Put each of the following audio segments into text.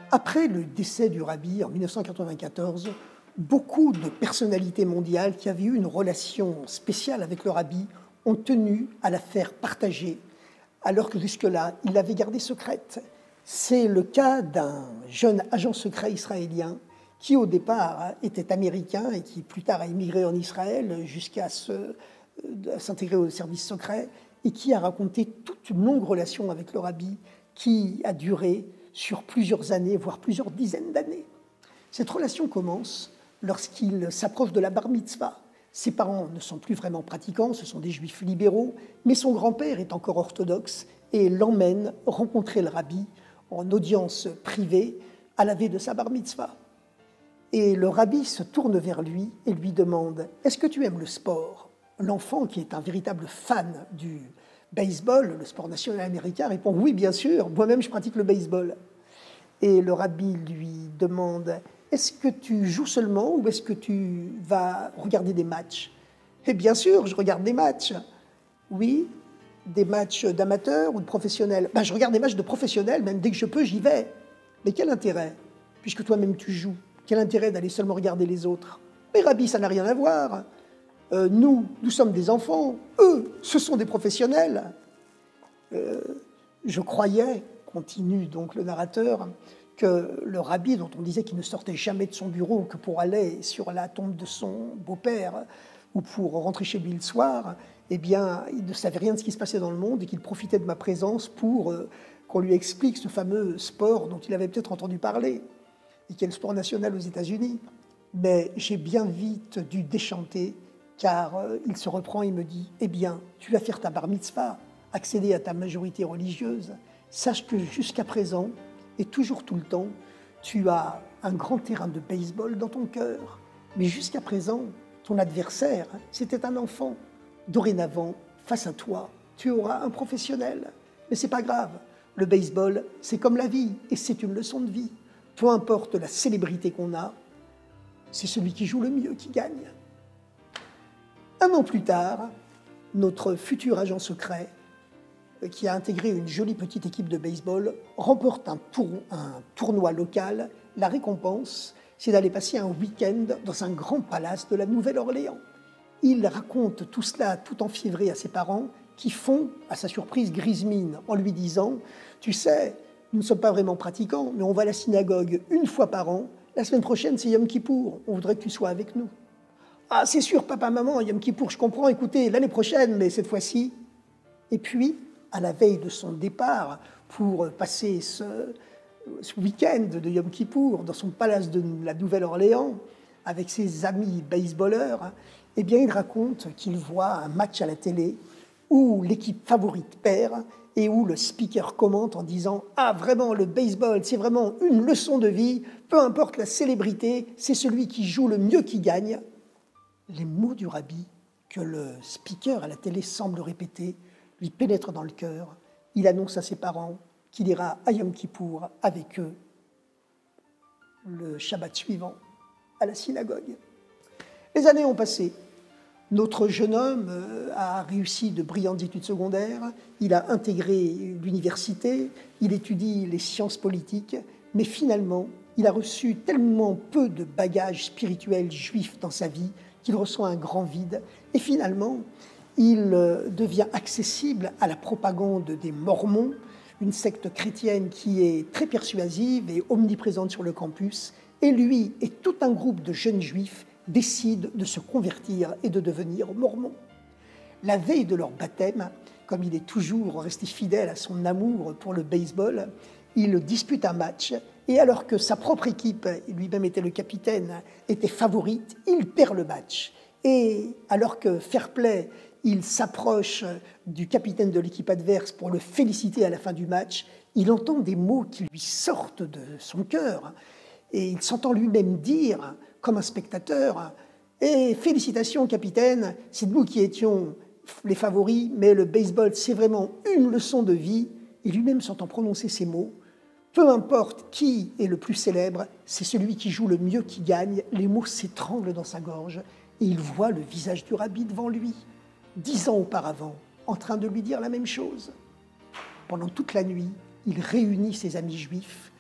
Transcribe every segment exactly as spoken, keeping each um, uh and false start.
Après le décès du rabbi en mille neuf cent quatre-vingt-quatorze, beaucoup de personnalités mondiales qui avaient eu une relation spéciale avec le rabbi ont tenu à la faire partager, alors que jusque-là, il l'avait gardée secrète. C'est le cas d'un jeune agent secret israélien qui, au départ, était américain et qui, plus tard, a immigré en Israël jusqu'à se, s'intégrer au service secret et qui a raconté toute une longue relation avec le rabbi qui a duré sur plusieurs années, voire plusieurs dizaines d'années. Cette relation commence lorsqu'il s'approche de la bar mitzvah. Ses parents ne sont plus vraiment pratiquants, ce sont des juifs libéraux, mais son grand-père est encore orthodoxe et l'emmène rencontrer le rabbi en audience privée à la veille de sa bar mitzvah. Et le rabbi se tourne vers lui et lui demande « Est-ce que tu aimes le sport ?» L'enfant, qui est un véritable fan du baseball, le sport national américain, répond « Oui, bien sûr, moi-même je pratique le baseball. » Et le rabbi lui demande « Est-ce que tu joues seulement ou est-ce que tu vas regarder des matchs ?» « Et bien sûr, je regarde des matchs. »« Oui, des matchs d'amateurs ou de professionnels ?»« Ben, je regarde des matchs de professionnels, même dès que je peux, j'y vais. »« Mais quel intérêt, puisque toi-même tu joues? Quel intérêt d'aller seulement regarder les autres ?»« Mais rabbi, ça n'a rien à voir. Euh, nous, nous sommes des enfants. Eux, ce sont des professionnels. Euh, » Je croyais, continue donc le narrateur, que le rabbi, dont on disait qu'il ne sortait jamais de son bureau que pour aller sur la tombe de son beau-père ou pour rentrer chez lui le soir, eh bien, il ne savait rien de ce qui se passait dans le monde et qu'il profitait de ma présence pour euh, qu'on lui explique ce fameux sport dont il avait peut-être entendu parler et qui est le sport national aux États-Unis. Mais j'ai bien vite dû déchanter, car euh, il se reprend et me dit « Eh bien, tu vas faire ta bar mitzvah, accéder à ta majorité religieuse. Sache que jusqu'à présent, et toujours tout le temps, tu as un grand terrain de baseball dans ton cœur. Mais jusqu'à présent, ton adversaire, c'était un enfant. Dorénavant, face à toi, tu auras un professionnel. Mais c'est pas grave. Le baseball, c'est comme la vie, et c'est une leçon de vie. Peu importe la célébrité qu'on a, c'est celui qui joue le mieux qui gagne. » Un an plus tard, notre futur agent secret, qui a intégré une jolie petite équipe de baseball, remporte un, tour, un tournoi local. La récompense, c'est d'aller passer un week-end dans un grand palace de la Nouvelle-Orléans. Il raconte tout cela tout enfiévré à ses parents, qui font, à sa surprise, grise mine, en lui disant « Tu sais, nous ne sommes pas vraiment pratiquants, mais on va à la synagogue une fois par an. La semaine prochaine, c'est Yom Kippour. On voudrait que tu sois avec nous. » « Ah, c'est sûr, papa, maman, Yom Kippour, je comprends. Écoutez, l'année prochaine, mais cette fois-ci. » Et puis, à la veille de son départ pour passer ce, ce week-end de Yom Kippour dans son palace de la Nouvelle-Orléans avec ses amis baseballeurs, eh bien, il raconte qu'il voit un match à la télé où l'équipe favorite perd et où le speaker commente en disant « Ah, vraiment, le baseball, c'est vraiment une leçon de vie. Peu importe la célébrité, c'est celui qui joue le mieux qui gagne. » Les mots du rabbi que le speaker à la télé semble répéter lui pénètrent dans le cœur. Il annonce à ses parents qu'il ira à Yom Kippour avec eux le Shabbat suivant à la synagogue. Les années ont passé. Notre jeune homme a réussi de brillantes études secondaires, il a intégré l'université, il étudie les sciences politiques, mais finalement, il a reçu tellement peu de bagages spirituels juifs dans sa vie qu'il ressent un grand vide. Et finalement, il devient accessible à la propagande des Mormons, une secte chrétienne qui est très persuasive et omniprésente sur le campus. Et lui et tout un groupe de jeunes juifs décident de se convertir et de devenir mormons. La veille de leur baptême, comme il est toujours resté fidèle à son amour pour le baseball, il dispute un match et alors que sa propre équipe, lui-même était le capitaine, était favorite, il perd le match. Et alors que fair play, il s'approche du capitaine de l'équipe adverse pour le féliciter à la fin du match, il entend des mots qui lui sortent de son cœur et il s'entend lui-même dire, comme un spectateur, « Et félicitations, capitaine, c'est nous qui étions les favoris, mais le baseball, c'est vraiment une leçon de vie. » Et lui-même s'entend prononcer ces mots. Peu importe qui est le plus célèbre, c'est celui qui joue le mieux qui gagne. Les mots s'étranglent dans sa gorge et il voit le visage du rabbi devant lui, dix ans auparavant, en train de lui dire la même chose. Pendant toute la nuit, il réunit ses amis juifs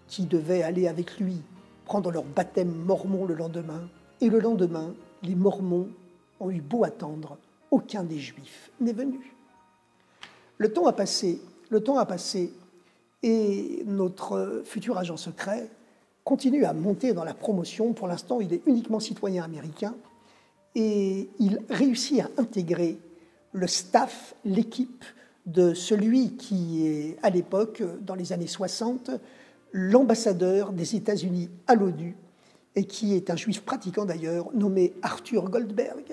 qui devaient aller avec lui prendre leur baptême mormon le lendemain. Et le lendemain, les Mormons ont eu beau attendre, aucun des Juifs n'est venu. Le temps a passé, le temps a passé, et notre futur agent secret continue à monter dans la promotion. Pour l'instant, il est uniquement citoyen américain, et il réussit à intégrer le staff, l'équipe de celui qui est, à l'époque, dans les années soixante, l'ambassadeur des États-Unis à l'ONU, et qui est un juif pratiquant d'ailleurs, nommé Arthur Goldberg.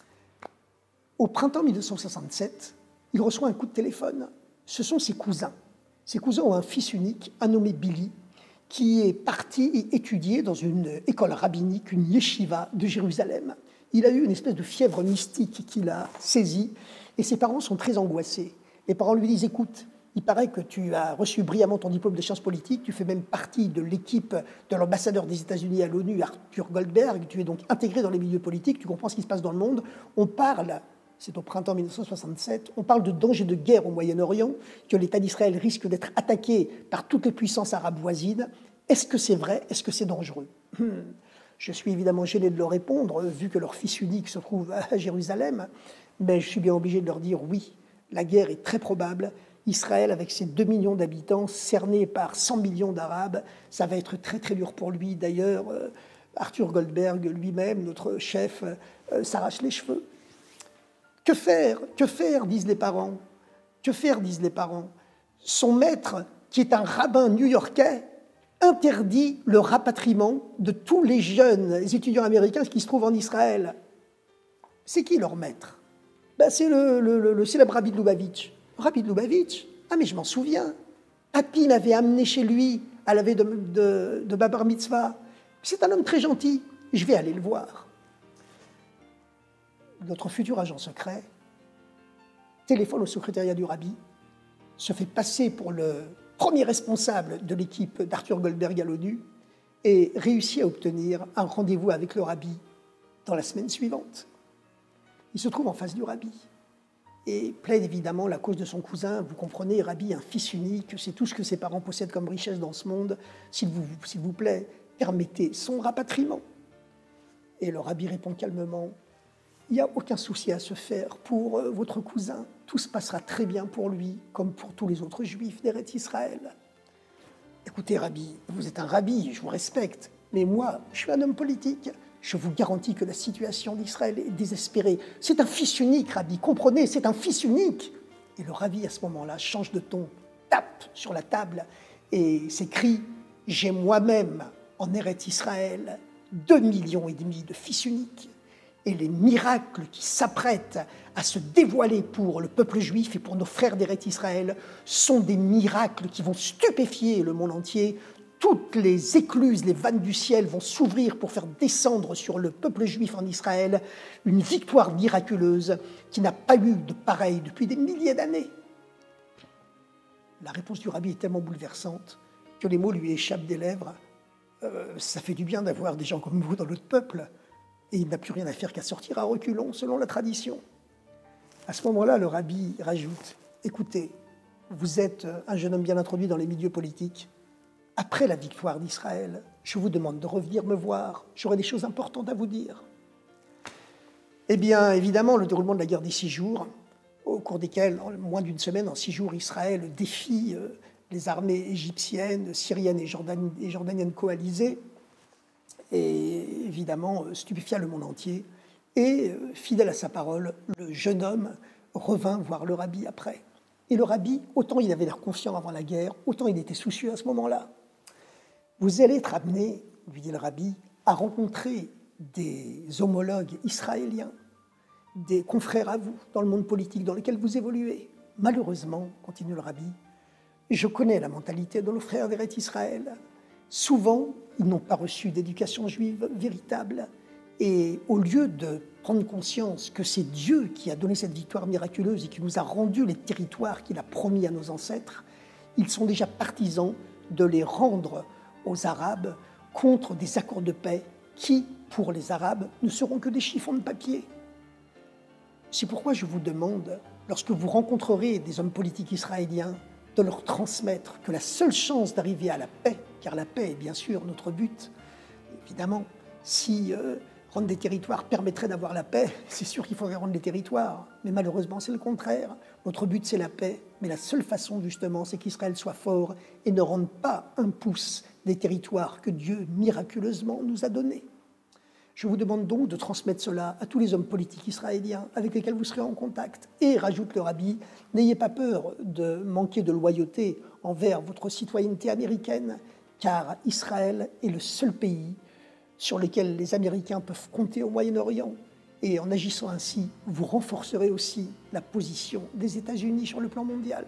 Au printemps mille neuf cent soixante-sept, il reçoit un coup de téléphone. Ce sont ses cousins. Ses cousins ont un fils unique, un nommé Billy, qui est parti étudier dans une école rabbinique, une yeshiva de Jérusalem. Il a eu une espèce de fièvre mystique qui l'a saisi, et ses parents sont très angoissés. Les parents lui disent « Écoute, il paraît que tu as reçu brillamment ton diplôme de sciences politiques, tu fais même partie de l'équipe de l'ambassadeur des États-Unis à l'ONU, Arthur Goldberg, tu es donc intégré dans les milieux politiques, tu comprends ce qui se passe dans le monde. On parle, c'est au printemps mille neuf cent soixante-sept, on parle de danger de guerre au Moyen-Orient, que l'État d'Israël risque d'être attaqué par toutes les puissances arabes voisines. Est-ce que c'est vrai? Est-ce que c'est dangereux ?» Je suis évidemment gêné de leur répondre, vu que leur fils unique se trouve à Jérusalem, mais je suis bien obligé de leur dire oui, la guerre est très probable. Israël, avec ses deux millions d'habitants, cerné par cent millions d'Arabes, ça va être très très dur pour lui. D'ailleurs, euh, Arthur Goldberg lui-même, notre chef, euh, s'arrache les cheveux. Que faire? Que faire, disent les parents. Que faire, disent les parents. Son maître, qui est un rabbin new-yorkais, interdit le rapatriement de tous les jeunes étudiants américains qui se trouvent en Israël. C'est qui leur maître? Ben, c'est le, le, le, le célèbre Rabbi de Lubavitch. Rabbi de Lubavitch, ah mais je m'en souviens. Papi m'avait amené chez lui à la veille de, de, de Bar Mitzvah. C'est un homme très gentil, je vais aller le voir. Notre futur agent secret téléphone au secrétariat du Rabbi, se fait passer pour le premier responsable de l'équipe d'Arthur Goldberg à l'ONU et réussit à obtenir un rendez-vous avec le Rabbi dans la semaine suivante. Il se trouve en face du Rabbi et plaide évidemment la cause de son cousin. Vous comprenez, Rabbi, un fils unique, c'est tout ce que ses parents possèdent comme richesse dans ce monde. S'il vous, s'il vous plaît, permettez son rapatriement. Et le Rabbi répond calmement, il n'y a aucun souci à se faire pour euh, votre cousin. Tout se passera très bien pour lui, comme pour tous les autres juifs d'Eretz Israël. Écoutez, Rabbi, vous êtes un Rabbi, je vous respecte, mais moi, je suis un homme politique. Je vous garantis que la situation d'Israël est désespérée. C'est un fils unique, Rabbi, comprenez, c'est un fils unique. Et le Rabbi, à ce moment-là, change de ton, tape sur la table et s'écrie « J'ai moi-même, en Eretz Israël, deux millions et demi de fils uniques. » Et les miracles qui s'apprêtent à se dévoiler pour le peuple juif et pour nos frères d'Eretz Israël sont des miracles qui vont stupéfier le monde entier. Toutes les écluses, les vannes du ciel vont s'ouvrir pour faire descendre sur le peuple juif en Israël une victoire miraculeuse qui n'a pas eu de pareille depuis des milliers d'années. La réponse du Rabbi est tellement bouleversante que les mots lui échappent des lèvres. Euh, ça fait du bien d'avoir des gens comme vous dans notre peuple. Et il n'a plus rien à faire qu'à sortir à reculons, selon la tradition. À ce moment-là, le Rabbi rajoute, « Écoutez, vous êtes un jeune homme bien introduit dans les milieux politiques. Après la victoire d'Israël, je vous demande de revenir me voir. J'aurai des choses importantes à vous dire. » Eh bien, évidemment, le déroulement de la guerre des six jours, au cours desquels, en moins d'une semaine, en six jours, Israël défie les armées égyptiennes, syriennes et, jordan et jordaniennes coalisées, et évidemment stupéfia le monde entier. Et, fidèle à sa parole, le jeune homme revint voir le Rabbi après. Et le Rabbi, autant il avait l'air confiant avant la guerre, autant il était soucieux à ce moment-là. « Vous allez être amené, lui dit le Rabbi, à rencontrer des homologues israéliens, des confrères à vous dans le monde politique dans lequel vous évoluez. Malheureusement, continue le Rabbi, je connais la mentalité de nos frères d'Eretz Israël. Souvent, ils n'ont pas reçu d'éducation juive véritable. Et au lieu de prendre conscience que c'est Dieu qui a donné cette victoire miraculeuse et qui nous a rendu les territoires qu'il a promis à nos ancêtres, ils sont déjà partisans de les rendre aux Arabes contre des accords de paix qui, pour les Arabes, ne seront que des chiffons de papier. C'est pourquoi je vous demande, lorsque vous rencontrerez des hommes politiques israéliens, de leur transmettre que la seule chance d'arriver à la paix car la paix est bien sûr notre but. Évidemment, si euh, rendre des territoires permettrait d'avoir la paix, c'est sûr qu'il faudrait rendre les territoires. Mais malheureusement, c'est le contraire. Notre but, c'est la paix. Mais la seule façon, justement, c'est qu'Israël soit fort et ne rende pas un pouce des territoires que Dieu, miraculeusement, nous a donnés. Je vous demande donc de transmettre cela à tous les hommes politiques israéliens avec lesquels vous serez en contact. Et, rajoute le rabbi, n'ayez pas peur de manquer de loyauté envers votre citoyenneté américaine, car Israël est le seul pays sur lesquels les Américains peuvent compter au Moyen-Orient. Et en agissant ainsi, vous renforcerez aussi la position des États-Unis sur le plan mondial.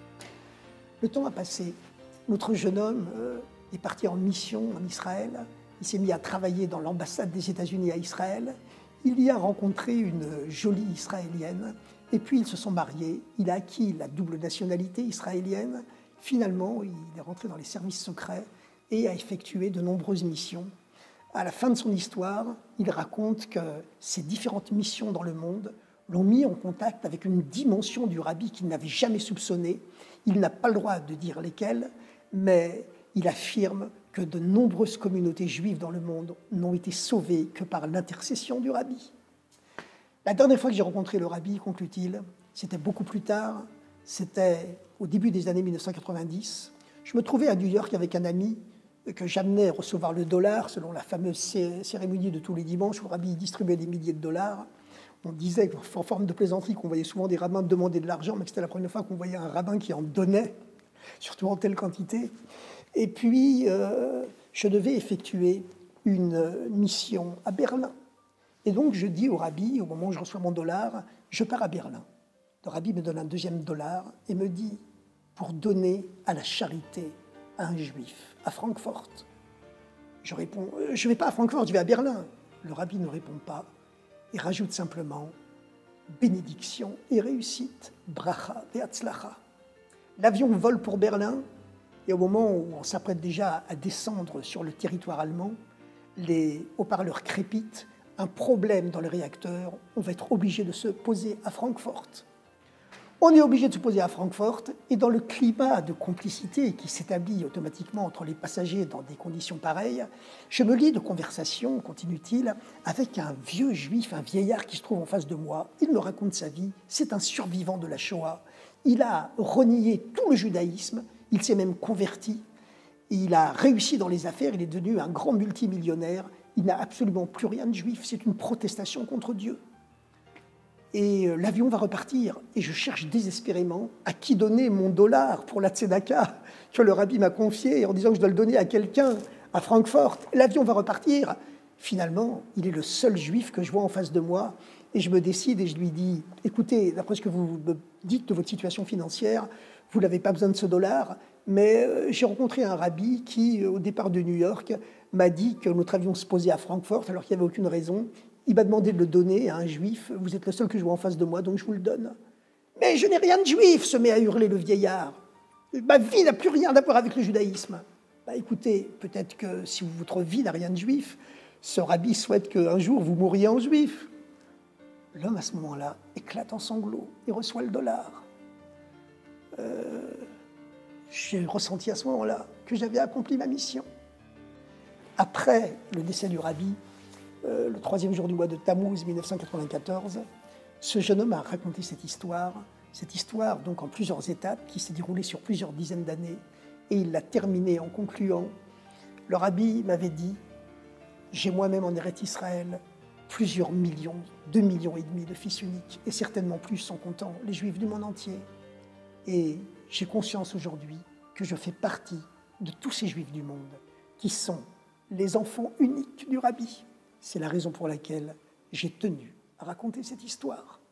Le temps a passé. Notre jeune homme euh, est parti en mission en Israël. Il s'est mis à travailler dans l'ambassade des États-Unis à Israël. Il y a rencontré une jolie Israélienne. Et puis, ils se sont mariés. Il a acquis la double nationalité israélienne. Finalement, il est rentré dans les services secrets et a effectué de nombreuses missions. À la fin de son histoire, il raconte que ces différentes missions dans le monde l'ont mis en contact avec une dimension du rabbi qu'il n'avait jamais soupçonnée. Il n'a pas le droit de dire lesquelles, mais il affirme que de nombreuses communautés juives dans le monde n'ont été sauvées que par l'intercession du rabbi. La dernière fois que j'ai rencontré le rabbi, conclut-il, c'était beaucoup plus tard, c'était au début des années mille neuf cent quatre-vingt-dix. Je me trouvais à New York avec un ami que j'amenais recevoir le dollar, selon la fameuse cérémonie de tous les dimanches où le rabbi distribuait des milliers de dollars. On disait, en forme de plaisanterie, qu'on voyait souvent des rabbins demander de l'argent, mais que c'était la première fois qu'on voyait un rabbin qui en donnait, surtout en telle quantité. Et puis, euh, je devais effectuer une mission à Berlin. Et donc, je dis au rabbi, au moment où je reçois mon dollar, je pars à Berlin. Le rabbi me donne un deuxième dollar et me dit, pour donner à la charité à un juif, à Francfort. Je réponds, je ne vais pas à Francfort, je vais à Berlin. Le rabbi ne répond pas et rajoute simplement, bénédiction et réussite, bracha ve'atzlacha. L'avion vole pour Berlin et au moment où on s'apprête déjà à descendre sur le territoire allemand, les haut-parleurs crépitent, un problème dans le réacteur, on va être obligé de se poser à Francfort. On est obligé de se poser à Francfort et dans le climat de complicité qui s'établit automatiquement entre les passagers dans des conditions pareilles, je me lie de conversation, continue-t-il, avec un vieux juif, un vieillard qui se trouve en face de moi. Il me raconte sa vie, c'est un survivant de la Shoah. Il a renié tout le judaïsme, il s'est même converti, il a réussi dans les affaires, il est devenu un grand multimillionnaire, il n'a absolument plus rien de juif, c'est une protestation contre Dieu. Et l'avion va repartir. Et je cherche désespérément à qui donner mon dollar pour la tzedaka que le rabbi m'a confié en disant que je dois le donner à quelqu'un à Francfort. L'avion va repartir. Finalement, il est le seul juif que je vois en face de moi. Et je me décide et je lui dis, écoutez, d'après ce que vous me dites de votre situation financière, vous n'avez pas besoin de ce dollar, mais j'ai rencontré un rabbi qui, au départ de New York, m'a dit que notre avion se posait à Francfort alors qu'il n'y avait aucune raison. Il m'a demandé de le donner à un juif. Vous êtes le seul que je vois en face de moi, donc je vous le donne. Mais je n'ai rien de juif, se met à hurler le vieillard. Ma vie n'a plus rien à voir avec le judaïsme. Bah, écoutez, peut-être que si votre vie n'a rien de juif, ce rabbi souhaite qu'un jour vous mouriez en juif. L'homme, à ce moment-là, éclate en sanglots et reçoit le dollar. Euh, j'ai ressenti à ce moment-là que j'avais accompli ma mission. Après le décès du rabbi, Euh, le troisième jour du mois de Tammuz mille neuf cent quatre-vingt-quatorze, ce jeune homme a raconté cette histoire, cette histoire donc en plusieurs étapes qui s'est déroulée sur plusieurs dizaines d'années, et il l'a terminée en concluant. Le rabbi m'avait dit, j'ai moi-même en Eretz Israël plusieurs millions, deux millions et demi de fils uniques, et certainement plus en comptant les juifs du monde entier. Et j'ai conscience aujourd'hui que je fais partie de tous ces juifs du monde qui sont les enfants uniques du rabbi. C'est la raison pour laquelle j'ai tenu à raconter cette histoire.